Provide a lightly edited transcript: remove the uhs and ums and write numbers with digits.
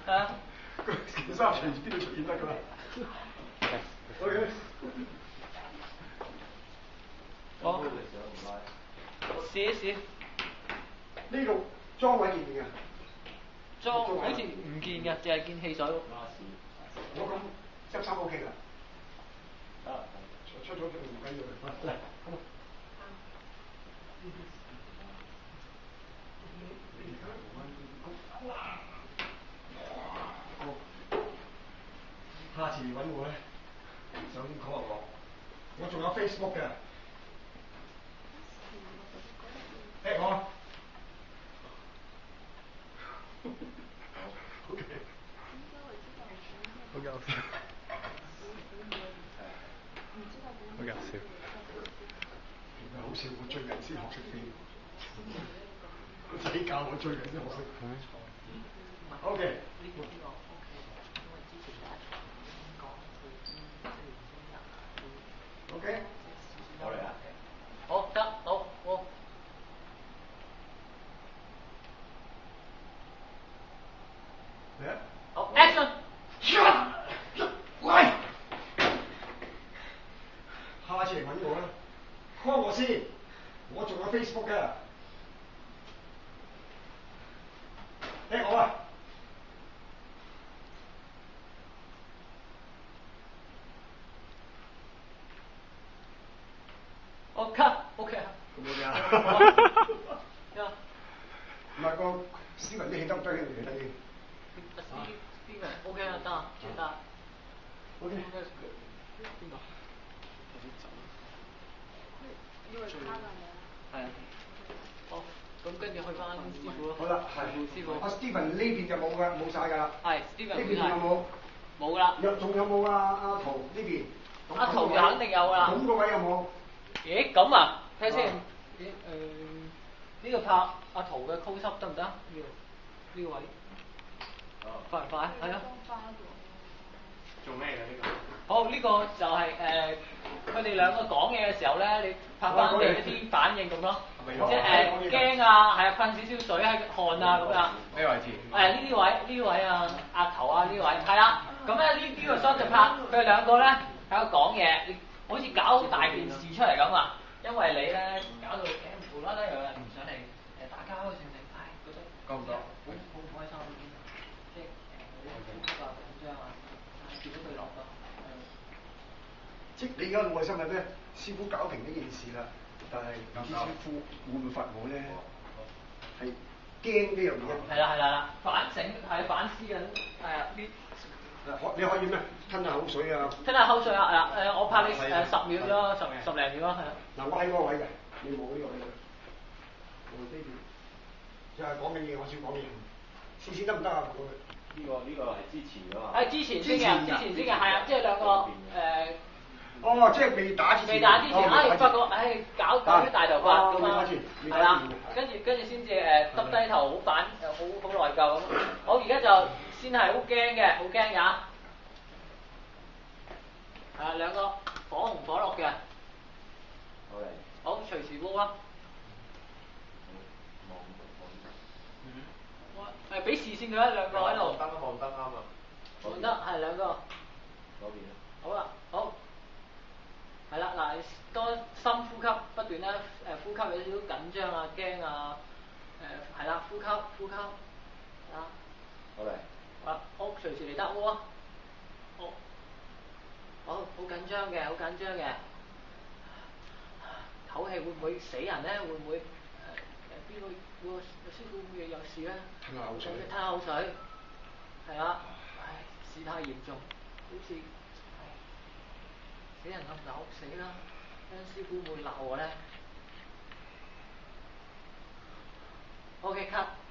係啊。 件衫隨邊度出現得㗎啦。OK。 好。試一試。 呢度裝位見唔見啊？ 裝好似唔見嘅，淨係見汽水。 我咁執衫 OK 㗎。出咗唔緊要嘅，嚟，好。下次揾我咧，想講就講，我仲有 Facebook 嘅，at 我。OK。好搞笑。好搞笑。唔係好笑，我最近先學識飛。我仔教我最近先學識。OK。OK。我嚟啊！ 好得，好，好。 嚟啊！ 好 ，action！ 喂！下次嚟揾我啦 ，call 我先，我仲有 Facebook 嘅。聽我啊！ 我 cut，OK 啊。 咁冇嘅。唔係個斯文啲戲得唔得嘅？你睇先。 Steven，OK 啊，得，得。 OK。 邊個？ 因為卡啦係啊。好，咁跟住去翻師傅咯。 好啦，係。 師傅。 阿 Steven 呢邊就冇㗎，冇晒㗎啦。 係 Steven 呢邊有冇？ 冇啦。 仲有冇阿陶呢邊？ 阿陶就肯定有啦。 咁個位有冇？ 咦，咁啊？睇下先。呢個拍阿陶嘅 close up 得唔得？呢個位。快唔快？係啊。 做咩嘅呢個？好，呢個就係佢哋兩個講嘢嘅時候咧，你拍翻嚟一啲反應咁咯。即係驚啊，係啊，噴少少水喺汗啊咁樣。 咩位置？ 呢啲位，呢位啊，額頭啊呢位，係啦。咁咧呢個 shot 就拍佢哋兩個咧喺度講嘢，好似搞好大件事出嚟咁啊！因為你咧搞到無啦啦有人唔上嚟打交成成，覺得夠唔夠？ 好唔開心，即係呼吸啊緊張啊，見到佢落咯。 即你而家內心係咩？師傅搞平呢件事啦，但係唔知師傅會唔會罰我咧？係驚呢樣嘢。 係啦，反省係反思緊，係啊啲。 你可以咩？吞下口水啊！ 吞下口水啊！我拍你10秒咗，十零秒啦，係啊。 嗱，我喺嗰個位嘅，你冇呢個位嘅。我呢邊就係講緊嘢，我少講嘢。試試得唔得啊？ 呢個係之前㗎嘛？ 係之前先嘅，係啊，即係兩個哦，即係未打之前。 未打之前，發覺搞啲大頭髮咁啊，係啦，跟住先至耷低頭，好內疚咁。好，而家就先係好驚嘅，好驚㗎。係啊，兩個火紅火綠嘅。好，隨時撈啊！俾視線佢一兩個喺度。 望燈啱啊！ 望得係兩個。 嗰邊啊。 好啦，好。係啦，嗱，多深呼吸，不斷咧呼吸有少少緊張啊、驚啊，係啦，呼吸，啊。 好嚟。 好，隨時嚟得喎。好緊張嘅，唞氣會唔會死人咧？會唔會邊個師傅會唔會有事咧？ 吞下口水。 吞口水。係啦，事態嚴重，好似死人咁嘔死啦！師傅會鬧我咧。OK，cut。